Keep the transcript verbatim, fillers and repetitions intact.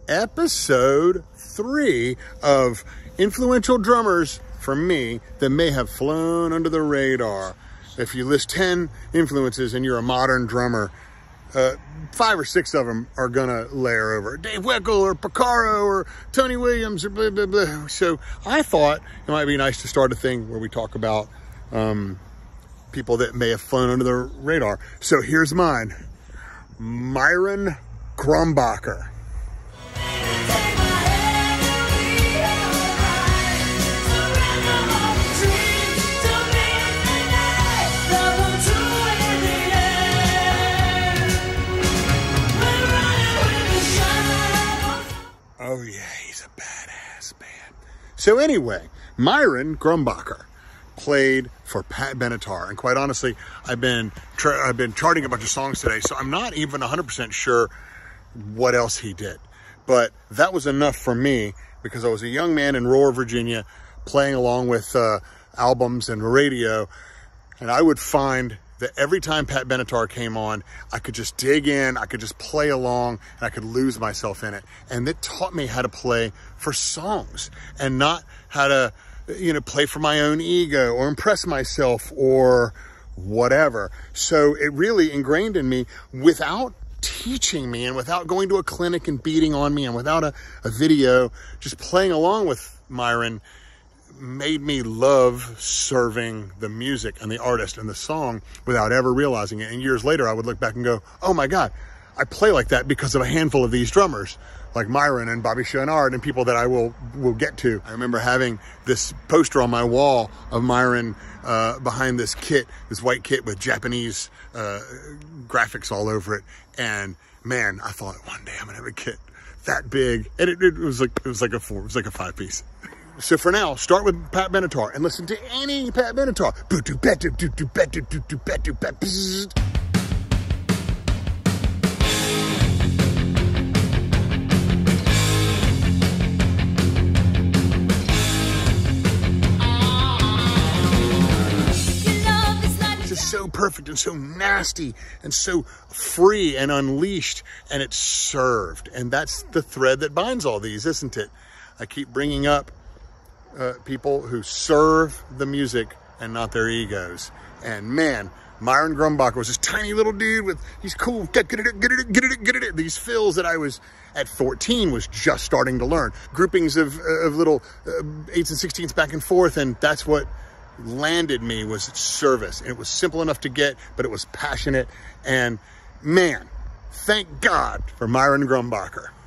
episode three of influential drummers for me that may have flown under the radar. If you list ten influences and you're a modern drummer, uh, five or six of them are gonna layer over. Dave Weckl or Porcaro or Tony Williams or blah, blah, blah. So I thought it might be nice to start a thing where we talk about um, people that may have flown under the radar. So here's mine. Myron Grombacher. Oh yeah, he's a badass man. So anyway, Myron Grombacher played for Pat Benatar, and quite honestly, I've been I've been charting a bunch of songs today, so I'm not even one hundred percent sure what else he did. But that was enough for me because I was a young man in rural Virginia playing along with uh, albums and radio, and I would find that every time Pat Benatar came on, I could just dig in, I could just play along, and I could lose myself in it. And it taught me how to play for songs and not how to, you know, play for my own ego or impress myself or whatever. So it really ingrained in me without teaching me and without going to a clinic and beating on me and without a, a video, just playing along with Myron made me love serving the music and the artist and the song without ever realizing it. And years later, I would look back and go, oh my God, I play like that because of a handful of these drummers, like Myron and Bobby Chouinard and people that I will will get to. I remember having this poster on my wall of Myron uh, behind this kit, this white kit with Japanese uh, graphics all over it. And man, I thought one day I'm gonna have a kit that big. And it, it was like, it was like a four, it was like a five piece. So for now, start with Pat Benatar and listen to any Pat Benatar. It's just so perfect and so nasty and so free and unleashed, and it's served. And that's the thread that binds all these, isn't it? I keep bringing up Uh, people who serve the music and not their egos. And man, Myron Grombacher was this tiny little dude with these cool get it, get it, get it, get it, these fills that I was at fourteen was just starting to learn. Groupings of, of little uh, eights and sixteens back and forth, and that's what landed me was service. And it was simple enough to get, but it was passionate. And man, thank God for Myron Grombacher.